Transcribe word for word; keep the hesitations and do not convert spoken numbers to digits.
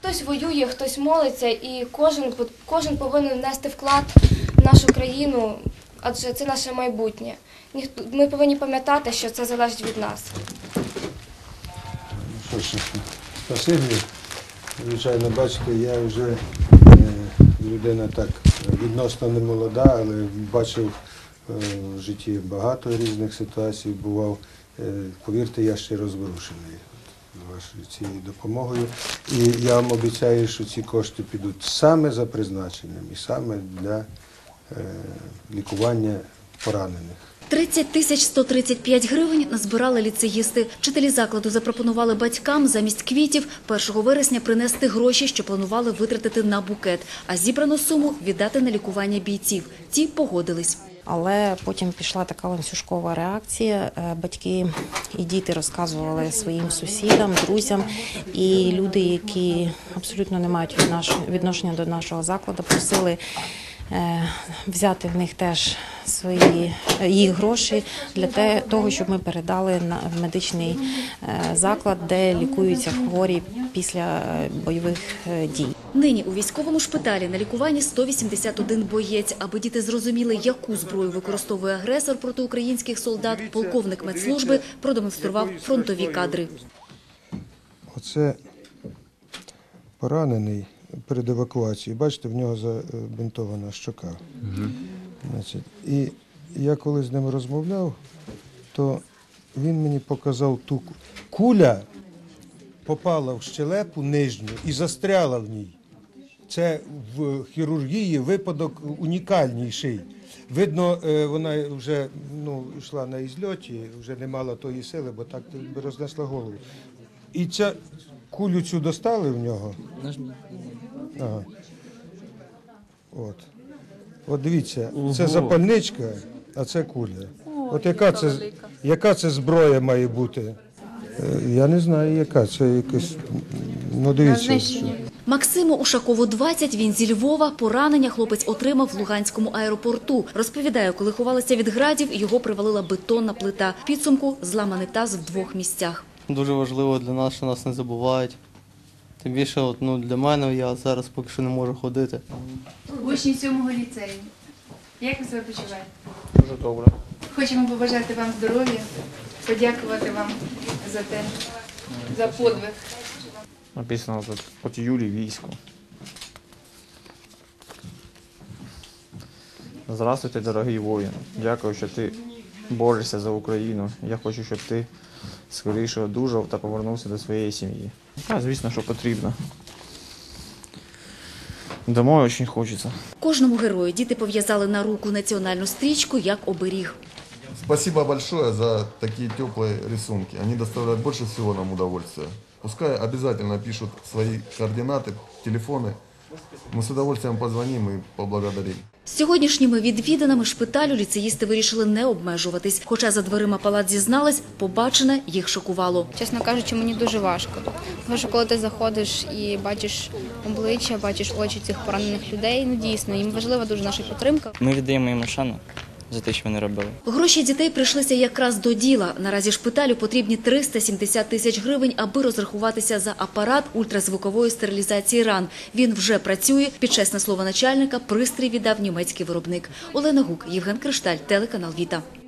Хтось воює, хтось молиться, і кожен, кожен повинен внести вклад в нашу країну, адже це наше майбутнє. Ми повинні пам'ятати, що це залежить від нас. Що ж, спасибі. Звичайно, бачите, я вже людина так відносно не молода, але бачив в житті багато різних ситуацій, бував. Повірте, я ще розворушений вашою цією допомогою. І я вам обіцяю, що ці кошти підуть саме за призначенням і саме для лікування поранених. тридцять тисяч сто тридцять п'ять гривень назбирали ліцеїсти. Вчителі закладу запропонували батькам замість квітів першого вересня принести гроші, що планували витратити на букет, а зібрану суму віддати на лікування бійців. Ті погодились. Але потім пішла така ланцюжкова реакція. Батьки і діти розказували своїм сусідам, друзям. І люди, які абсолютно не мають відношення до нашого закладу, просили взяти в них теж свої їх гроші для того, щоб ми передали на медичний заклад, де лікуються хворі після бойових дій. Нині у військовому шпиталі на лікуванні сто вісімдесят один боєць. Аби діти зрозуміли, яку зброю використовує агресор проти українських солдат, полковник медслужби продемонстрував фронтові кадри. Оце поранений перед евакуацією. Бачите, в нього забинтована щока. Угу. Значить, і я коли з ним розмовляв, то він мені показав ту куля, попала в щелепу нижню і застряла в ній. Це в хірургії випадок унікальніший. Видно, вона вже ну, йшла на ізльоті, вже не мала тої сили, бо так би рознесла голову. І ця кулю цю достали в нього. Ага. От. От дивіться, це запальничка, а це куля. От яка це, яка це зброя має бути? Я не знаю, яка. Це якась, ну дивіться. Максиму Ушакову двадцять, він зі Львова. Поранення хлопець отримав в Луганському аеропорту. Розповідає, коли ховалися від градів, його привалила бетонна плита. В підсумку зламаний таз в двох місцях. Дуже важливо для нас, що нас не забувають. Тим більше от, ну, для мене я зараз поки що не можу ходити. Учні сьомого ліцею. Як ви себе почуваєте? Дуже добре. Хочемо побажати вам здоров'я, подякувати вам за те, за подвиг. Написано тут «От Юлі війську». Здравствуйте, дорогий воїн. Дякую, що ти борешся за Україну. Я хочу, щоб ти скоріше одужав та повернувся до своєї сім'ї. А, звісно, що потрібно. Домой дуже хочеться. Кожному герою діти пов'язали на руку національну стрічку як оберіг. Спасибо большое за такие теплые рисунки. Они доставляют больше всего нам удовольствия. Пускай обязательно пишут свои координаты, телефоны. Мы с удовольствием позвоним и поблагодарим. З сьогоднішніми відвідинами шпиталю ліцеїсти вирішили не обмежуватись. Хоча за дверима палат зізнались, побачене їх шокувало. Чесно кажучи, мені дуже важко. Тому що коли ти заходиш і бачиш обличчя, бачиш очі цих поранених людей, ну дійсно, їм важлива дуже наша підтримка. Ми віддаємо їм шану за те, що вони робили. Гроші дітей прийшлися якраз до діла. Наразі шпиталю потрібні триста сімдесят тисяч гривень, аби розрахуватися за апарат ультразвукової стерилізації ран. Він вже працює. Під чесне слово начальника, пристрій віддав німецький виробник. Олена Гук, Євген Кришталь, телеканал Віта.